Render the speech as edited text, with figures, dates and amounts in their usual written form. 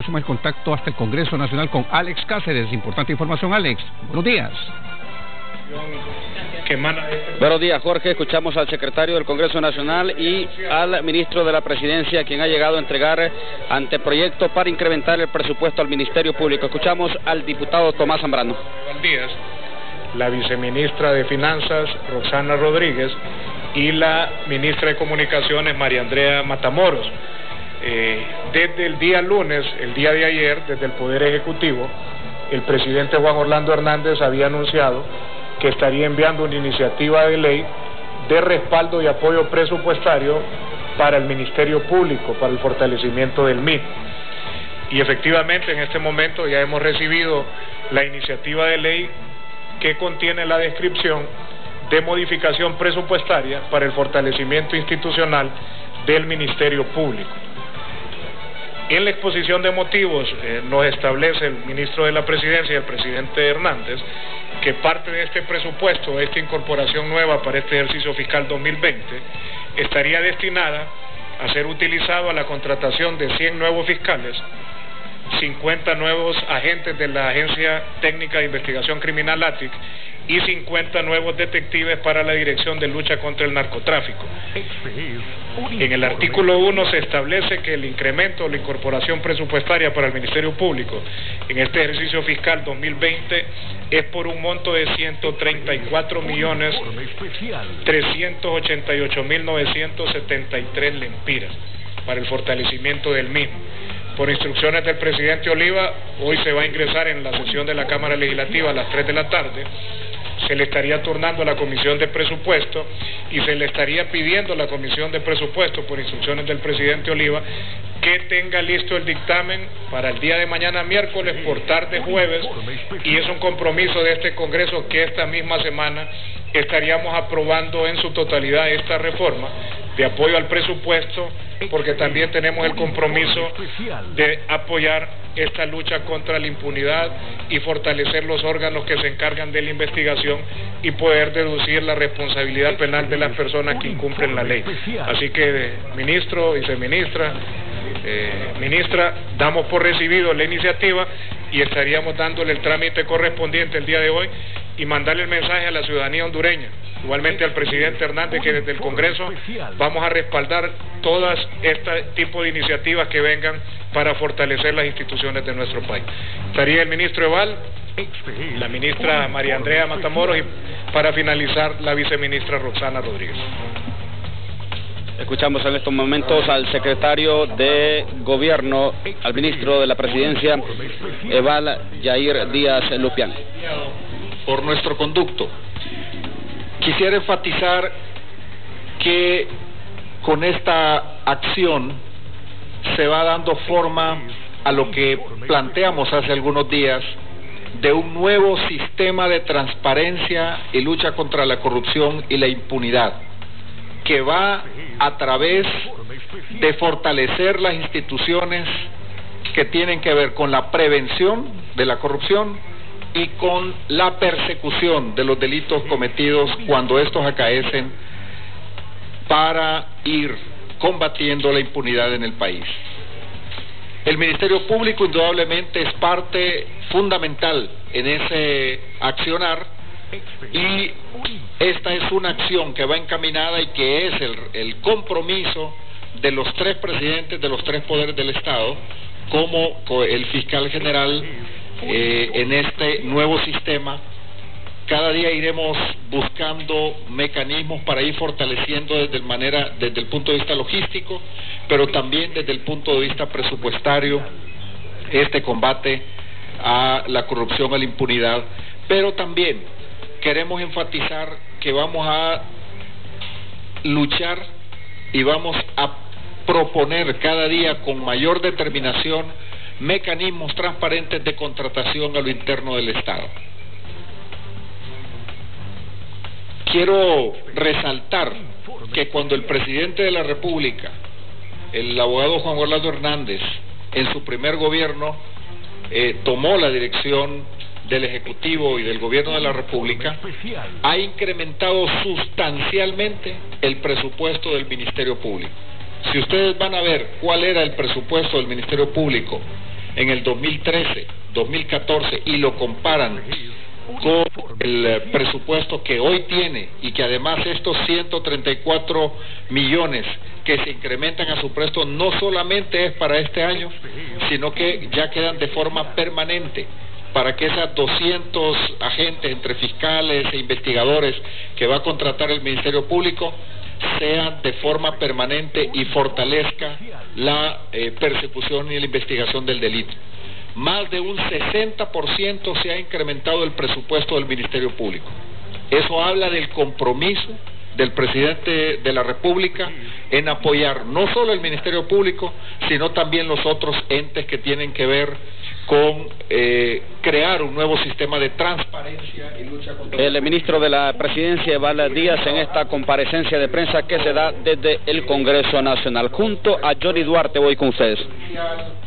Suma el contacto hasta el Congreso Nacional con Alex Cáceres. Importante información, Alex. Buenos días. Buenos días, Jorge. Escuchamos al secretario del Congreso Nacional y al ministro de la Presidencia, quien ha llegado a entregar anteproyecto para incrementar el presupuesto al Ministerio Público. Escuchamos al diputado Tomás Zambrano. La viceministra de Finanzas, Roxana Rodríguez, y la ministra de Comunicaciones, María Andrea Matamoros. Desde el día lunes, el día de ayer, desde el Poder Ejecutivo, el presidente Juan Orlando Hernández había anunciado que estaría enviando una iniciativa de ley de respaldo y apoyo presupuestario para el Ministerio Público, para el fortalecimiento del MIP. Y efectivamente en este momento ya hemos recibido la iniciativa de ley que contiene la descripción de modificación presupuestaria para el fortalecimiento institucional del Ministerio Público. En la exposición de motivos nos establece el ministro de la Presidencia y el presidente Hernández que parte de este presupuesto, esta incorporación nueva para este ejercicio fiscal 2020, estaría destinada a ser utilizado a la contratación de 100 nuevos fiscales, 50 nuevos agentes de la Agencia Técnica de Investigación Criminal ATIC y 50 nuevos detectives para la Dirección de Lucha contra el Narcotráfico. En el artículo 1 se establece que el incremento o la incorporación presupuestaria para el Ministerio Público en este ejercicio fiscal 2020 es por un monto de 134.388.973 lempiras para el fortalecimiento del mismo. Por instrucciones del presidente Oliva, hoy se va a ingresar en la sesión de la Cámara Legislativa a las 3 de la tarde, se le estaría turnando a la Comisión de Presupuesto y se le estaría pidiendo a la Comisión de Presupuesto, por instrucciones del presidente Oliva, que tenga listo el dictamen para el día de mañana miércoles por tarde jueves, y es un compromiso de este Congreso que esta misma semana estaríamos aprobando en su totalidad esta reforma de apoyo al presupuesto, porque también tenemos el compromiso de apoyar esta lucha contra la impunidad y fortalecer los órganos que se encargan de la investigación y poder deducir la responsabilidad penal de las personas que incumplen la ley. Así que, ministro, viceministra, ministra, damos por recibido la iniciativa y estaríamos dándole el trámite correspondiente el día de hoy y mandarle el mensaje a la ciudadanía hondureña, igualmente al presidente Hernández, que desde el Congreso vamos a respaldar todas este tipo de iniciativas que vengan para fortalecer las instituciones de nuestro país. Estaría el ministro Eval, la ministra María Andrea Matamoros y para finalizar la viceministra Roxana Rodríguez. Escuchamos en estos momentos al secretario de Gobierno, al ministro de la Presidencia, Eval Yair Díaz Lupián. Por nuestro conducto, quisiera enfatizar que con esta acción se va dando forma a lo que planteamos hace algunos días de un nuevo sistema de transparencia y lucha contra la corrupción y la impunidad, que va a través de fortalecer las instituciones que tienen que ver con la prevención de la corrupción y con la persecución de los delitos cometidos cuando estos acaecen, para ir combatiendo la impunidad en el país. El Ministerio Público indudablemente es parte fundamental en ese accionar, y esta es una acción que va encaminada y que es el compromiso de los tres presidentes de los tres poderes del Estado, como el fiscal general, en este nuevo sistema. Cada día iremos buscando mecanismos para ir fortaleciendo desde el punto de vista logístico, pero también desde el punto de vista presupuestario, este combate a la corrupción, a la impunidad. Pero también queremos enfatizar que vamos a luchar y vamos a proponer cada día con mayor determinación mecanismos transparentes de contratación a lo interno del Estado. Quiero resaltar que cuando el presidente de la República, el abogado Juan Orlando Hernández, en su primer gobierno, tomó la dirección del Ejecutivo y del Gobierno de la República, ha incrementado sustancialmente el presupuesto del Ministerio Público. Si ustedes van a ver cuál era el presupuesto del Ministerio Público en el 2013, 2014 y lo comparan con el presupuesto que hoy tiene, y que además estos 134 millones que se incrementan a su presupuesto no solamente es para este año, sino que ya quedan de forma permanente para que esas 200 agentes entre fiscales e investigadores que va a contratar el Ministerio Público sean de forma permanente y fortalezca la persecución y la investigación del delito. Más de un 60% se ha incrementado el presupuesto del Ministerio Público. Eso habla del compromiso del presidente de la República en apoyar no solo el Ministerio Público, sino también los otros entes que tienen que ver con crear un nuevo sistema de transparencia y lucha contra el ministro de la Presidencia, Eval Díaz, en esta comparecencia de prensa que se da desde el Congreso Nacional. Junto a Johnny Duarte voy con ustedes.